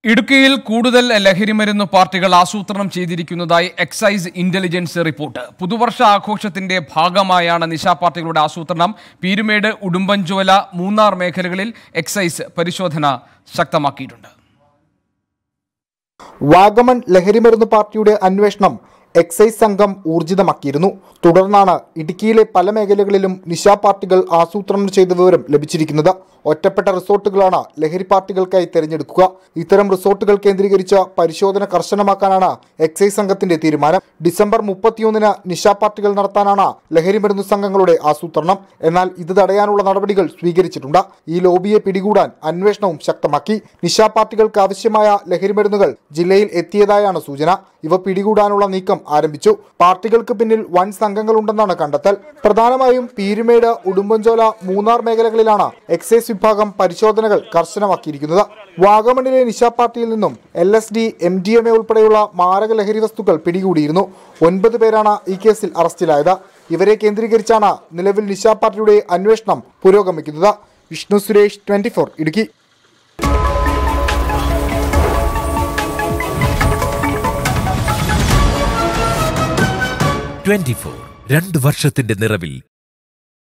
ഇടുക്കിയിൽ കൂടുതൽ ലഹരിമരുന്ന് പാർട്ടികൾ ആസൂത്രണം ചെയ്തിരിക്കുന്നതായി എക്സൈസ് ഇന്റലിജൻസ് റിപ്പോർട്ട്. പുതുവർഷ ആഘോഷത്തിന്റെ ഭാഗമായാണ് നിശാ പാർട്ടികളുടെ ആസൂത്രണം. പീരുമേട്, ഉടുമ്പൻചോല, മൂന്നാർ മേഖലകളിൽ എക്സൈസ് പരിശോധന ശക്തമാക്കിയിട്ടുണ്ട്. വാഗമൺ ലഹരിമരുന്ന് പാർട്ടിയുടെ അന്വേഷണം എക്സൈസ് സംഘം ഊർജിതമാക്കിയിരുന്നു. തുടർന്നാണ് ഇടുക്കിയിലെ പല മേഖലകളിലും നിശാ പാർട്ടികൾ ആസൂത്രണം ചെയ്ത വിവരം ലഭിച്ചിരിക്കുന്നത്. ഒറ്റപ്പെട്ട റിസോർട്ടുകളാണ് ലഹരി പാർട്ടികൾക്കായി തെരഞ്ഞെടുക്കുക. ഇത്തരം റിസോർട്ടുകൾ കേന്ദ്രീകരിച്ച് പരിശോധന കർശനമാക്കാനാണ് എക്സൈസ് സംഘത്തിന്റെ തീരുമാനം. ഡിസംബർ 31-ന് നിശാ പാർട്ടികൾ നടത്താനാണ് ലഹരിമരുന്ന് സംഘങ്ങളുടെ ആസൂത്രണം. എന്നാൽ ഇത് തടയാനുള്ള നടപടികൾ സ്വീകരിച്ചിട്ടുണ്ട്. ഈ ലോബിയെ പിടികൂടാൻ അന്വേഷണവും ശക്തമാക്കി. നിശാ പാർട്ടികൾക്ക് ആവശ്യമായ ലഹരിമരുന്നുകൾ ജില്ലയിൽ എത്തിയതായാണ് സൂചന. ഇവ പിടികൂടാനുള്ള നീക്കം ആരംഭിച്ചു. പാർട്ടികൾക്ക് പിന്നിൽ വൻ സംഘങ്ങളുണ്ടെന്നാണ് കണ്ടെത്തൽ. പ്രധാനമായും പീരുമേട്, ഉടുമ്പൻചോല, മൂന്നാർ മേഖലകളിലാണ് എക്സൈസ് വിഭാഗം പരിശോധനകൾ കർശനമാക്കിയിരിക്കുന്നത്. വാഗമണിലെ നിശാ പാർട്ടിയിൽ നിന്നും LSD, MDMA ഉൾപ്പെടെയുള്ള മാരക ലഹരി വസ്തുക്കൾ പിടികൂടിയിരുന്നു. 9 പേരാണ് ഈ കേസിൽ അറസ്റ്റിലായത്. ഇവരെ കേന്ദ്രീകരിച്ചാണ് നിലവിൽ നിശാ പാർട്ടിയുടെ അന്വേഷണം പുരോഗമിക്കുന്നത്. വിഷ്ണു സുരേഷ്, 24 ഇടുക്കി. 24 2 വർഷത്തിന്റെ നിറവിൽ